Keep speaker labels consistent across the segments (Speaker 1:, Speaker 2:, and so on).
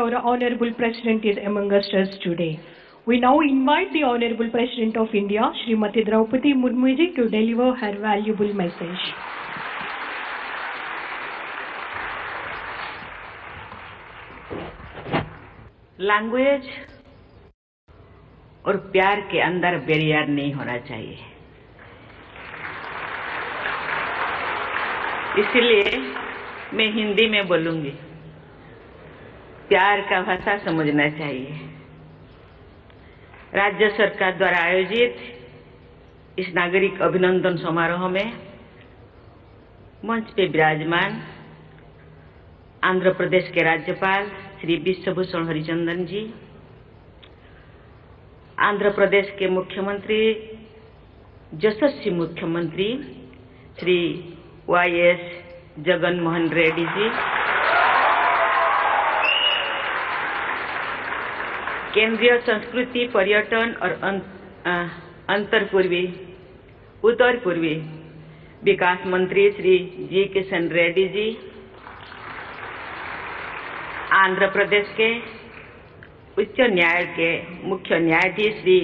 Speaker 1: our Honorable President is among us today. We now invite the Honorable President of India, Srimati Draupadi Murmu ji, to deliver her valuable message.
Speaker 2: Language और प्यार के अंदर barrier नहीं होना चाहिए, इसलिए मैं हिंदी में बोलूंगी। प्यार का भाषा समझना चाहिए। राज्य सरकार द्वारा आयोजित इस नागरिक अभिनंदन समारोह में मंच पे विराजमान आंध्र प्रदेश के राज्यपाल श्री विश्वभूषण हरिचंदन जी, आंध्र प्रदेश के मुख्यमंत्री यशस्वी मुख्यमंत्री श्री वाईएस जगन मोहन रेड्डी जी, केंद्रीय संस्कृति पर्यटन और उत्तर पूर्वी विकास मंत्री श्री जी किशन रेड्डी जी, आंध्र प्रदेश के उच्च न्यायालय के मुख्य न्यायाधीश श्री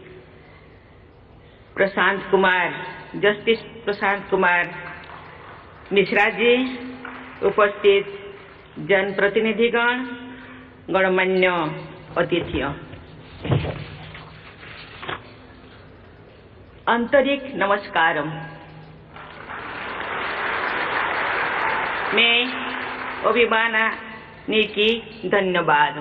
Speaker 2: जस्टिस प्रशांत कुमार मिश्रा जी, उपस्थित जनप्रतिनिधिगण, गणमान्य अतिथियों, आंतरिक नमस्कारम। मैं अभिमानी धन्यवाद।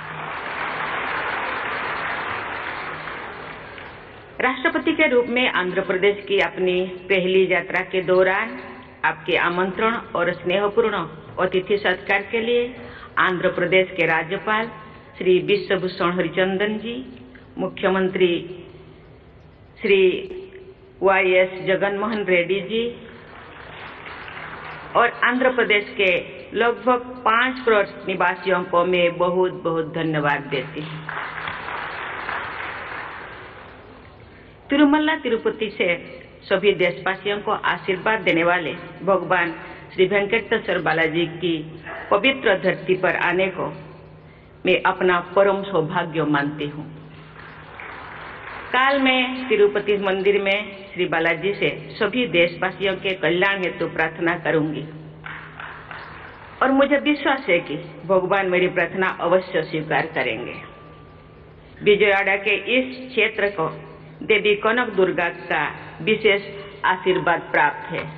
Speaker 2: राष्ट्रपति के रूप में आंध्र प्रदेश की अपनी पहली यात्रा के दौरान आपके आमंत्रण और स्नेहपूर्ण अतिथि सत्कार के लिए आंध्र प्रदेश के राज्यपाल श्री विश्वभूषण हरिचंदन जी, मुख्यमंत्री श्री वाईएस जगन मोहन रेड्डी जी और आंध्र प्रदेश के लगभग 5 करोड़ निवासियों को मैं बहुत बहुत धन्यवाद देती हूँ। तिरुमला तिरुपति से सभी देशवासियों को आशीर्वाद देने वाले भगवान श्री वेंकटेश्वर बालाजी की पवित्र धरती पर आने को मैं अपना परम सौभाग्य मानती हूँ। काल मैं तिरुपति मंदिर में श्री बालाजी से सभी देशवासियों के कल्याण हेतु प्रार्थना करूंगी और मुझे विश्वास है कि भगवान मेरी प्रार्थना अवश्य स्वीकार करेंगे। विजयवाड़ा के इस क्षेत्र को देवी कनक दुर्गा का विशेष आशीर्वाद प्राप्त है।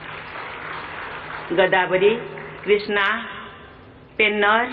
Speaker 2: गोदावरी, कृष्णा, पेन्नर,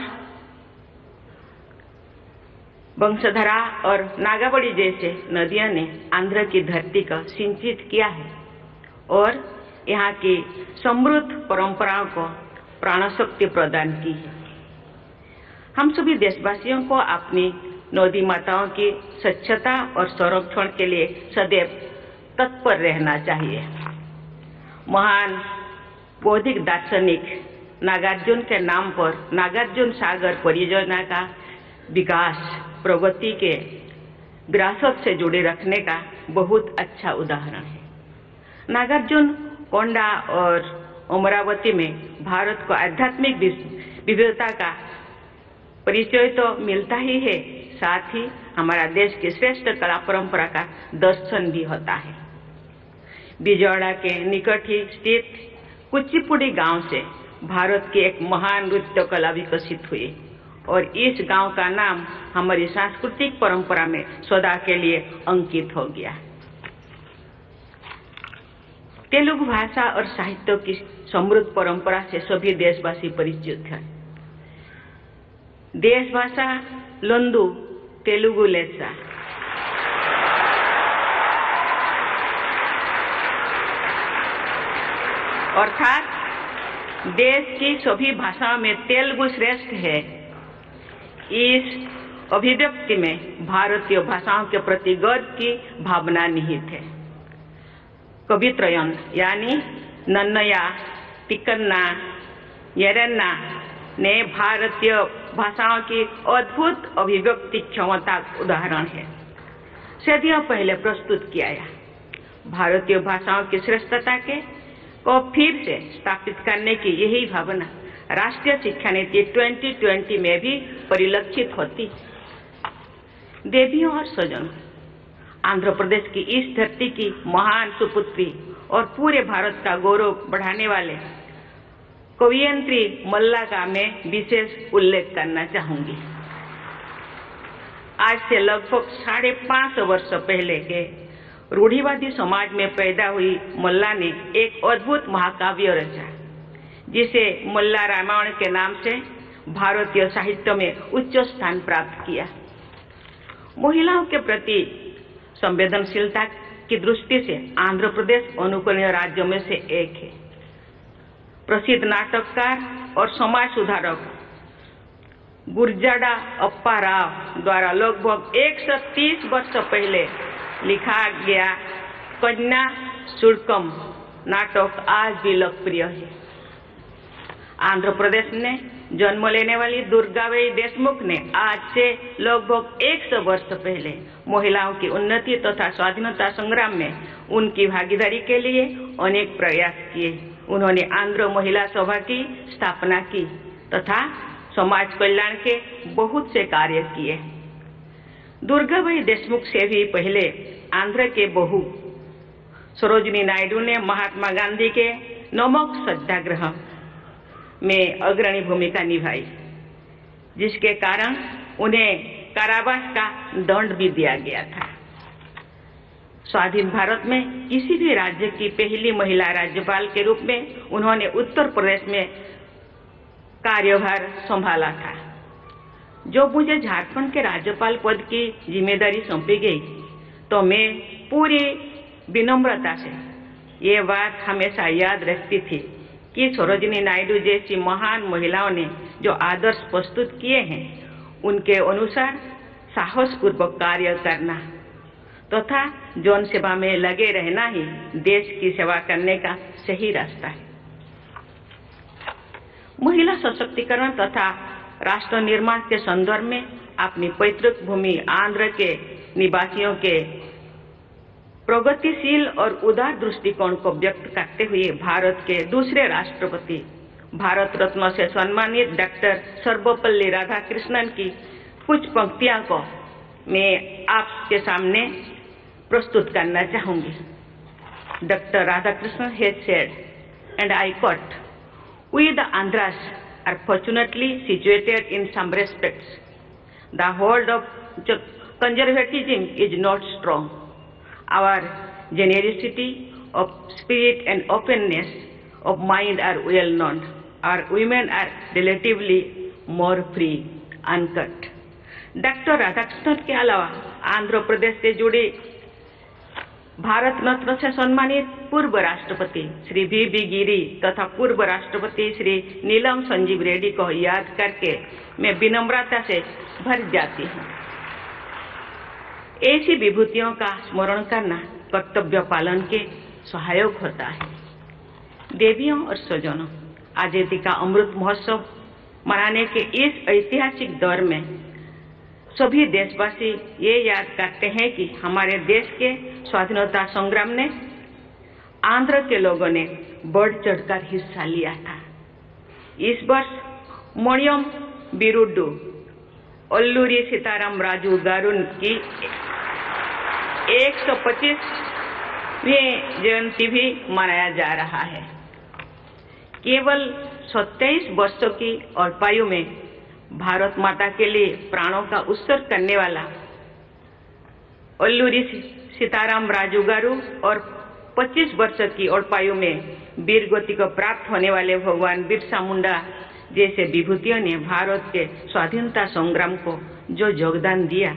Speaker 2: वंशधरा और नागावली जैसे नदियों ने आंध्र की धरती को सिंचित किया है और यहाँ की समृद्ध परंपराओं को प्राण शक्ति प्रदान की है। हम सभी देशवासियों को अपनी नदी माताओं की स्वच्छता और संरक्षण के लिए सदैव तत्पर रहना चाहिए। महान बौद्धिक दार्शनिक नागार्जुन के नाम पर नागार्जुन सागर परियोजना का विकास प्रगति के विरासत से जुड़े रखने का बहुत अच्छा उदाहरण है। नागार्जुन कोंडा और अमरावती में भारत को आध्यात्मिक विविधता का परिचय तो मिलता ही है, साथ ही हमारा देश की श्रेष्ठ कला परंपरा का दर्शन भी होता है। विजयवाड़ा के निकट ही स्थित कुचिपुड़ी गांव से भारत की एक महान नृत्य कला विकसित हुई और इस गांव का नाम हमारी सांस्कृतिक परंपरा में सदा के लिए अंकित हो गया। तेलुगु भाषा और साहित्य की समृद्ध परंपरा से सभी देशवासी परिचित हैं। देश भाषा लंदु तेलुगु लेसा। अर्थात देश की सभी भाषाओं में तेलुगु श्रेष्ठ है। इस अभिव्यक्ति में भारतीय भाषाओं के प्रति गर्व की भावना निहित है। कवित्रयन यानी नन्नया, तिकन्ना, यरन्ना ने भारतीय भाषाओं की अद्भुत अभिव्यक्ति क्षमता उदाहरण है। सदियों पहले प्रस्तुत किया गया भारतीय भाषाओं की श्रेष्ठता को फिर से स्थापित करने की यही भावना राष्ट्रीय शिक्षा नीति 2020 में भी परिलक्षित होती। देवियों और स्वजनों, आंध्र प्रदेश की इस धरती की महान सुपुत्री और पूरे भारत का गौरव बढ़ाने वाले कवयित्री मल्ला का मैं विशेष उल्लेख करना चाहूंगी। आज से लगभग 550 वर्ष पहले के रूढ़िवादी समाज में पैदा हुई मल्ला ने एक अद्भुत महाकाव्य रचा, जिसे मल्ला रामायण के नाम से भारतीय साहित्य में उच्च स्थान प्राप्त किया। महिलाओं के प्रति संवेदनशीलता की दृष्टि से आंध्र प्रदेश अनुकरणीय राज्यों में से एक है। प्रसिद्ध नाटककार और समाज सुधारक गुरजाड़ा अप्पा राव द्वारा लगभग 130 वर्ष पहले लिखा गया कन्या शुल्कम नाटक आज भी लोकप्रिय है। आंध्र प्रदेश ने जन्म लेने वाली दुर्गाबाई देशमुख ने आज से लगभग 100 वर्ष पहले महिलाओं की उन्नति तथा स्वाधीनता संग्राम में उनकी भागीदारी के लिए अनेक प्रयास किए। उन्होंने आंध्र महिला सभा की स्थापना की तथा समाज कल्याण के बहुत से कार्य किए। दुर्गाबाई देशमुख से भी पहले आंध्र के बहू सरोजिनी नायडू ने महात्मा गांधी के नमक सत्याग्रह में अग्रणी भूमिका निभाई, जिसके कारण उन्हें कारावास का दंड भी दिया गया था। स्वाधीन भारत में किसी भी राज्य की पहली महिला राज्यपाल के रूप में उन्होंने उत्तर प्रदेश में कार्यभार संभाला था। जो मुझे झारखंड के राज्यपाल पद की जिम्मेदारी सौंपी गई, तो मैं पूरी विनम्रता से ये बात हमेशा याद रखती थी कि सरोजिनी नायडू जैसी महान महिलाओं ने जो आदर्श प्रस्तुत किए हैं, उनके अनुसार साहसपूर्वक कार्य करना तथा जन सेवा में लगे रहना ही देश की सेवा करने का सही रास्ता है। महिला सशक्तिकरण तथा राष्ट्र निर्माण के संदर्भ में अपनी पैतृक भूमि आंध्र के निवासियों के प्रगतिशील और उदार दृष्टिकोण को व्यक्त करते हुए भारत के दूसरे राष्ट्रपति भारत रत्न से सम्मानित डॉक्टर सर्वपल्ली राधाकृष्णन की कुछ पंक्तियां को मैं आपके सामने प्रस्तुत करना चाहूंगी। Doctor Radhakrishnan has said, and I quote, "We the Andhras are fortunately situated in some respects. The hold of conservatism is not strong. Our generosity of spirit and openness of mind are well known. Our women are relatively more free." Uncut. Doctor Radhakrishnan के अलावा आंध्र प्रदेश से जुड़े भारत रत्न से सम्मानित पूर्व राष्ट्रपति Shri we गिरी तथा पूर्व राष्ट्रपति श्री नीलम संजीव रेड्डी को याद करके मैं विनम्रता से भर जाती हूँ। ऐसी विभूतियों का स्मरण करना कर्तव्य पालन के सहायक होता है। देवियों और स्वजनों, आजादी का अमृत महोत्सव मनाने के इस ऐतिहासिक दौर में सभी देशवासी ये याद करते हैं कि हमारे देश के स्वाधीनता संग्राम में आंध्र के लोगों ने बढ़ चढ़कर हिस्सा लिया था। इस वर्ष मणियम बिरुड्डू अल्लूरी सीताराम राजू गारू की 125वीं जयंती भी मनाया जा रहा है। केवल 27 वर्षों की अल्पायु में भारत माता के लिए प्राणों का उत्सर्ग करने वाला अल्लूरी सीताराम राजू गारू और 25 वर्ष की अल्पायु में वीर गति को प्राप्त होने वाले भगवान बिरसा मुंडा जैसे विभूतियों ने भारत के स्वाधीनता संग्राम को जो योगदान दिया,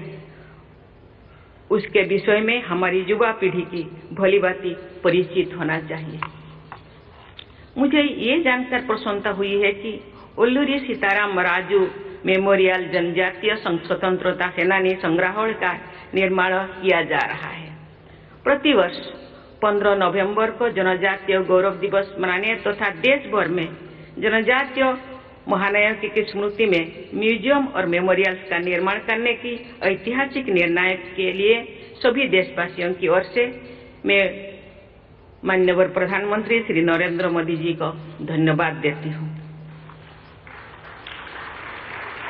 Speaker 2: उसके विषय में हमारी युवा पीढ़ी की भलीभांति परिचित होना चाहिए। मुझे ये जानकर प्रसन्नता हुई है कि अल्लूरी सीताराम राजू मेमोरियल जनजातीय स्वतंत्रता सेनानी संग्रहालय का निर्माण किया जा रहा है। प्रतिवर्ष 15 नवंबर को जनजातीय गौरव दिवस मनाने तथा देश भर में जनजातीय महानायकों की स्मृति में म्यूजियम और मेमोरियल्स का निर्माण करने की ऐतिहासिक निर्णय के लिए सभी देशवासियों की ओर से मैं माननीय प्रधानमंत्री श्री नरेंद्र मोदी जी को धन्यवाद देती हूँ।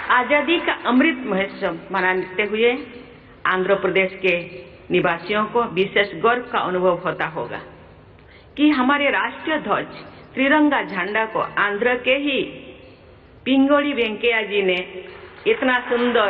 Speaker 2: आजादी का अमृत महोत्सव मनाते हुए आंध्र प्रदेश के निवासियों को विशेष गर्व का अनुभव होता होगा कि हमारे राष्ट्रीय ध्वज त्रिरंगा झंडा को आंध्र के ही पिंगोली वेंकैया जी ने इतना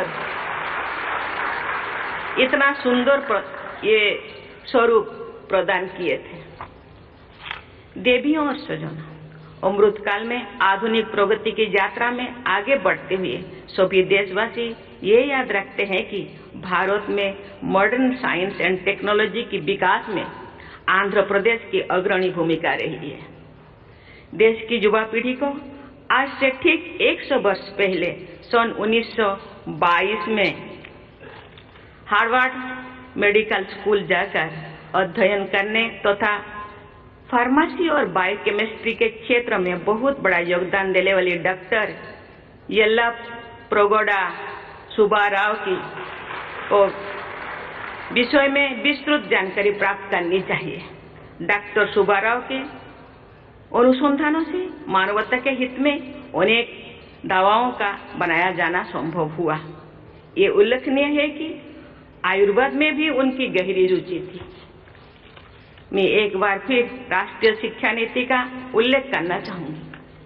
Speaker 2: सुंदर ये स्वरूप प्रदान किए थे। देवियों और स्वजनों, अमृत काल में आधुनिक प्रगति की यात्रा में आगे बढ़ते हुए सभी देशवासी ये याद रखते हैं कि भारत में मॉडर्न साइंस एंड टेक्नोलॉजी की विकास में आंध्र प्रदेश की अग्रणी भूमिका रही है। देश की युवा पीढ़ी को आज से ठीक 100 वर्ष पहले सन 1922 में हार्वर्ड मेडिकल स्कूल जाकर अध्ययन करने तथा फार्मेसी और बायोकेमिस्ट्री के क्षेत्र में बहुत बड़ा योगदान देने वाली डॉक्टर येल्लाप्रगोडा सुब्बाराव की और विषय में विस्तृत जानकारी प्राप्त करनी चाहिए। डॉक्टर सुब्बाराव के अनुसंधानों से मानवता के हित में अनेक दवाओं का बनाया जाना संभव हुआ। ये उल्लेखनीय है कि आयुर्वेद में भी उनकी गहरी रुचि थी। मैं एक बार फिर राष्ट्रीय शिक्षा नीति का उल्लेख करना चाहूंगी।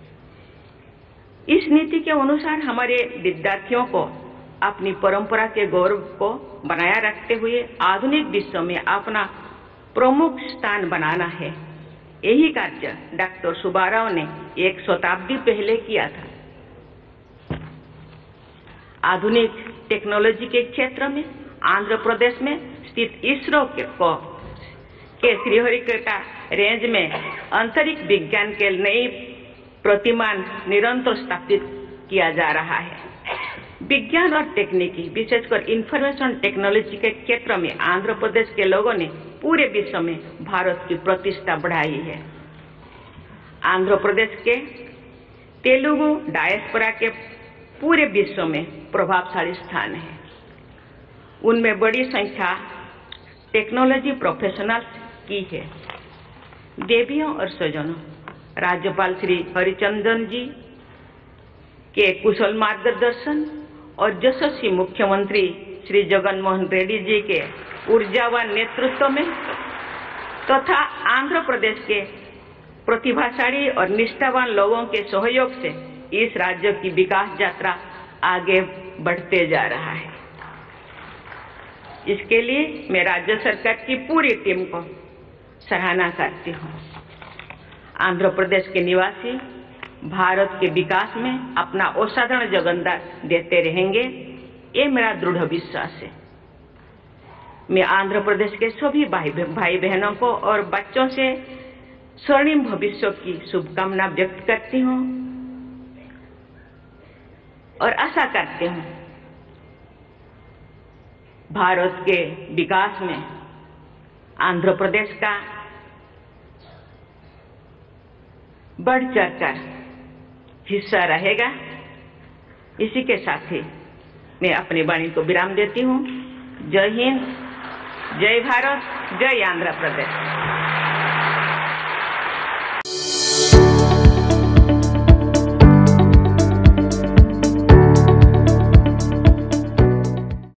Speaker 2: इस नीति के अनुसार हमारे विद्यार्थियों को अपनी परंपरा के गौरव को बनाए रखते हुए आधुनिक विश्व में अपना प्रमुख स्थान बनाना है। यही कार्य डॉक्टर सुब्बाराव ने 1 शताब्दी पहले किया था। आधुनिक टेक्नोलॉजी के क्षेत्र में आंध्र प्रदेश में स्थित इसरो के श्रीहरिकोटा रेंज में अंतरिक्ष विज्ञान के नई प्रतिमान निरंतर स्थापित किया जा रहा है। विज्ञान और तकनीकी विशेषकर इंफॉर्मेशन टेक्नोलॉजी के क्षेत्र में आंध्र प्रदेश के लोगों ने पूरे विश्व में भारत की प्रतिष्ठा बढ़ाई है। आंध्र प्रदेश के तेलुगु डायस्पोरा के पूरे विश्व में प्रभावशाली स्थान है। उनमें बड़ी संख्या टेक्नोलॉजी प्रोफेशनल्स की है। देवियों और स्वजनों, राज्यपाल श्री हरिचंदन जी के कुशल मार्गदर्शन और यशस्वी मुख्यमंत्री श्री जगन मोहन रेड्डी जी के ऊर्जावान नेतृत्व में तथा आंध्र प्रदेश के प्रतिभाशाली और निष्ठावान लोगों के सहयोग से इस राज्य की विकास यात्रा आगे बढ़ते जा रहा है। इसके लिए मैं राज्य सरकार की पूरी टीम को सराहना करती हूँ। आंध्र प्रदेश के निवासी भारत के विकास में अपना असाधारण योगदान देते रहेंगे, ये मेरा दृढ़ विश्वास है। मैं आंध्र प्रदेश के सभी भाई बहनों को और बच्चों से स्वर्णिम भविष्य की शुभकामना व्यक्त करती हूँ और आशा करती हूँ भारत के विकास में आंध्र प्रदेश का बढ़ चढ़कर हिस्सा रहेगा। इसी के साथ ही मैं अपनी वाणी को विराम देती हूँ। जय हिंद, जय भारत, जय आंध्र प्रदेश।